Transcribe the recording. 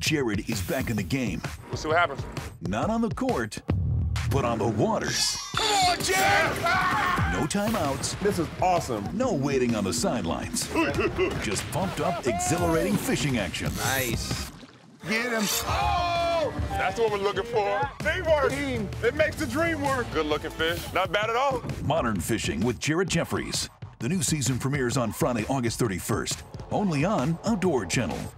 Jared is back in the game. We'll see what happens. Not on the court, but on the waters. Come on, Jared! No timeouts. This is awesome. No waiting on the sidelines. Just pumped up, exhilarating fishing action. Nice. Get him. Oh! That's what we're looking for. Teamwork. It makes the dream work. Good looking fish. Not bad at all. Modern Fishing with Jared Jeffries. The new season premieres on Friday, August 31st. Only on Outdoor Channel.